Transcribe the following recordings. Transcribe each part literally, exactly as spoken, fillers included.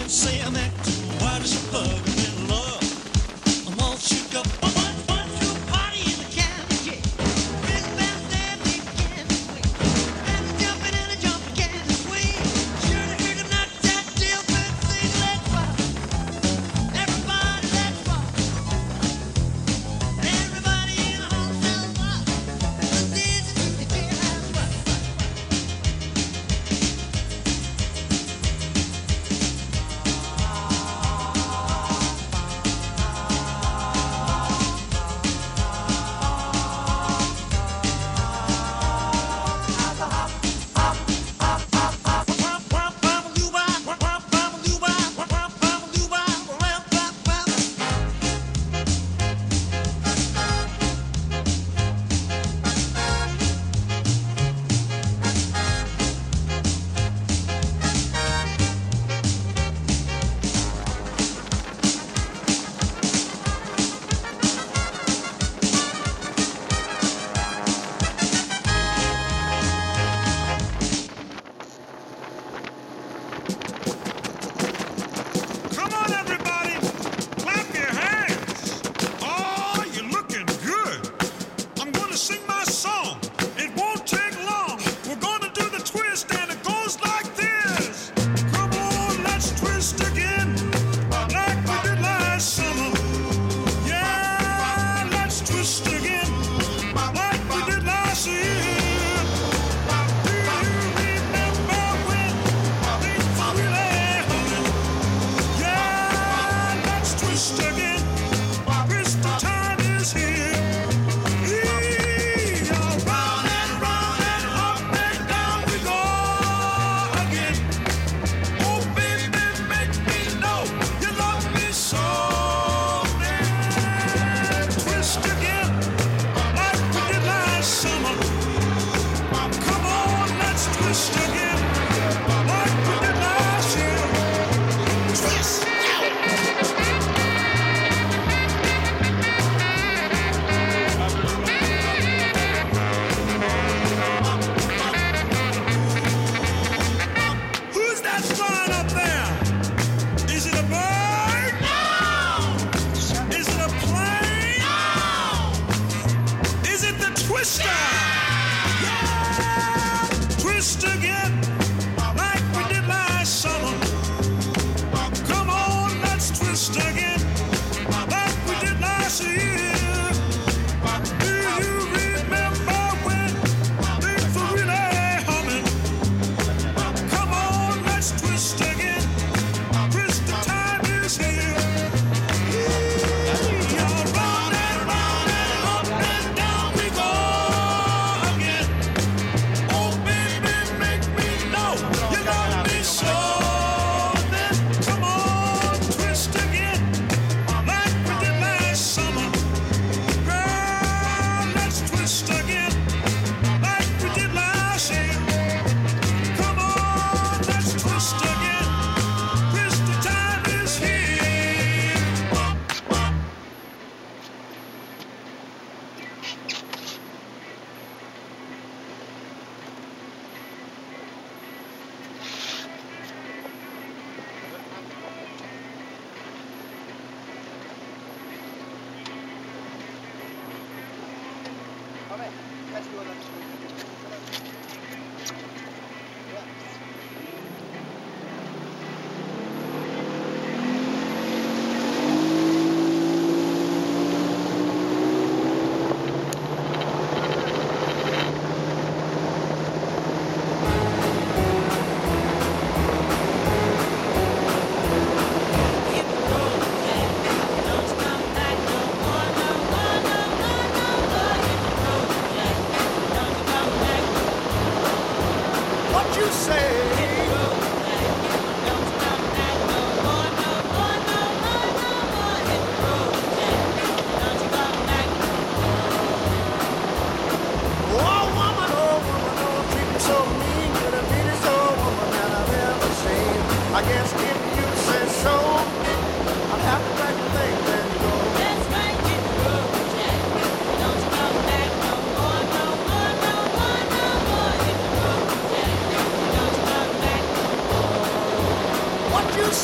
You say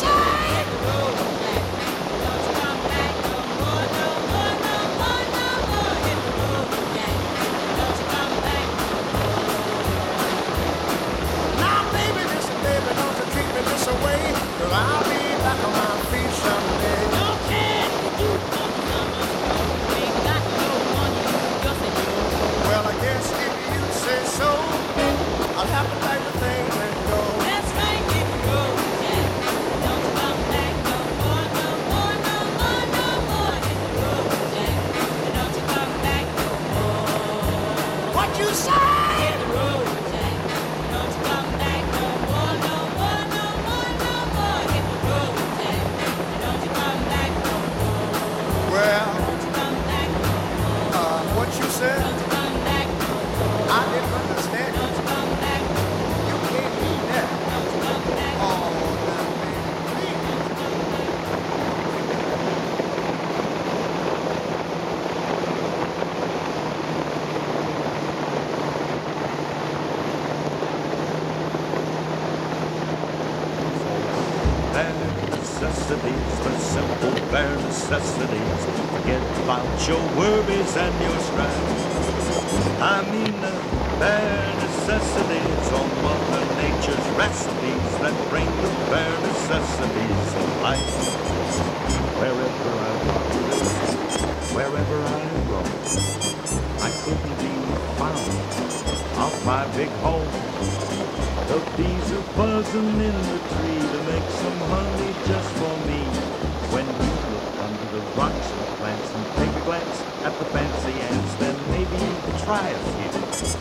necessities, the simple bare necessities. Forget about your worries and your strife. I mean the bare necessities, all Mother Nature's recipes that bring the bare necessities of life. Wherever I wander, wherever I roam, I couldn't be found off my big home. The bees are buzzing in the tree to make some honey just for me. When you look under the rocks and plants and take a glance at the fancy ants, then maybe you could try a few.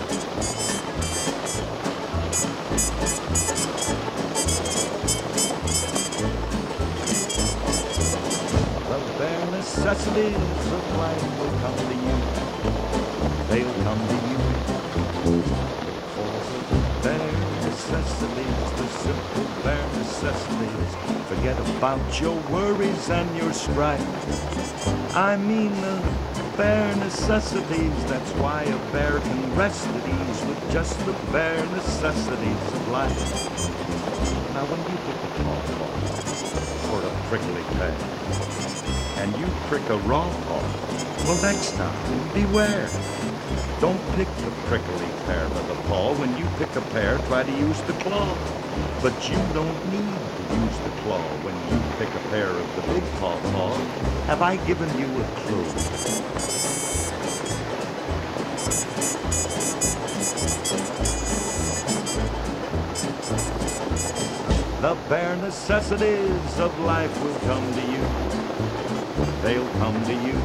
The bare necessities of life will come to you. They'll come to you. For the bare necessities, the simple bare necessities. Forget about your worries and your strife. I mean the bare necessities. That's why a bear can rest at ease with just the bare necessities of life. Now when you pick a pawpaw or a prickly pear, and you prick a raw paw, well, next time, beware. Don't pick the prickly pear by the paw. When you pick a pear, try to use the claw. But you don't need to use the claw when you pick a pear of the big pawpaw. Have I given you a clue? The bare necessities of life will come to you. They'll come to you.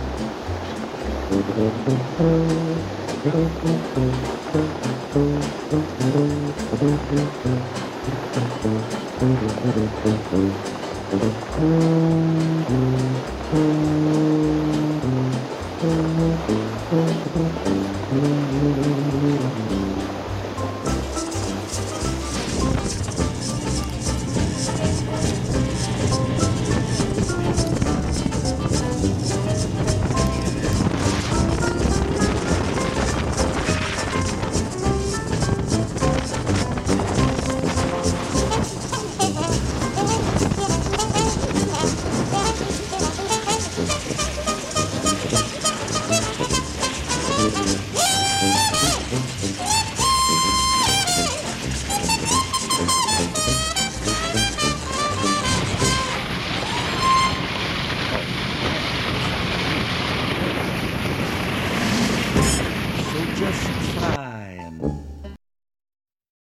Just try